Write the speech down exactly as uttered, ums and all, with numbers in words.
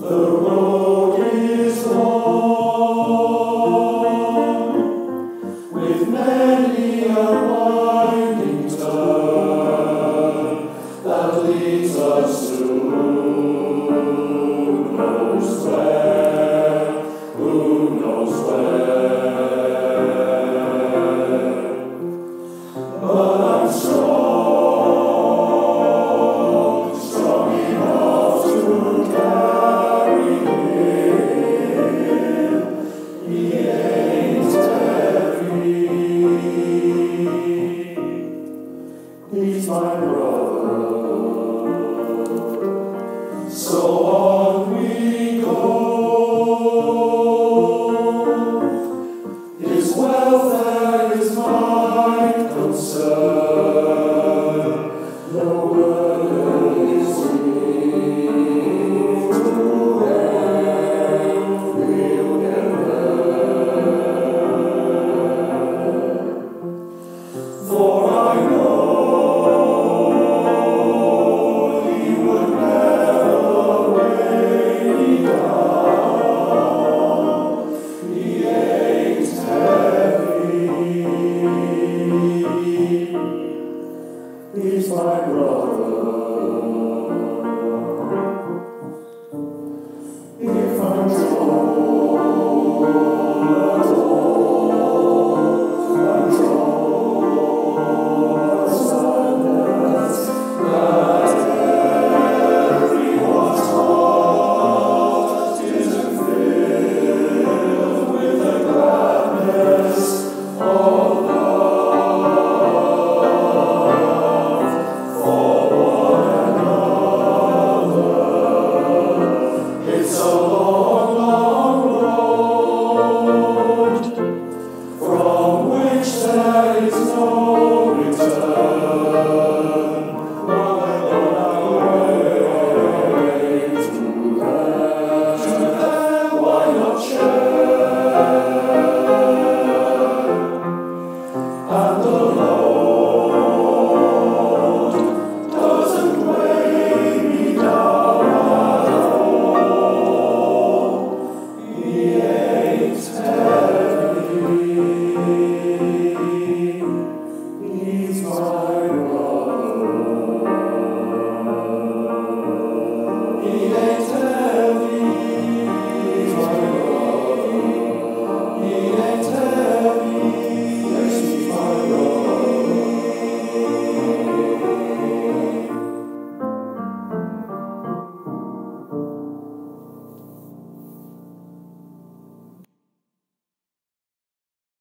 road is long, with many a winding turn that leads us to who knows where, who knows where. But I'm strong, strong enough to carry him. He ain't heavy. He's my brother. So on we go. His welfare is my concern. No burden is he to bear. We'll get there. For I know he would never weigh me down. He ain't heavy. He's my brother. If I'm told at all, I'm told sadness that everyone's heart isn't filled with the gladness of love for one another. It's a long, long road from which there is no return. While we're on our way to there, to there, why not share? And the Lord doesn't weigh me down at all. He ain't heavy. He's my brother. He ain't heavy.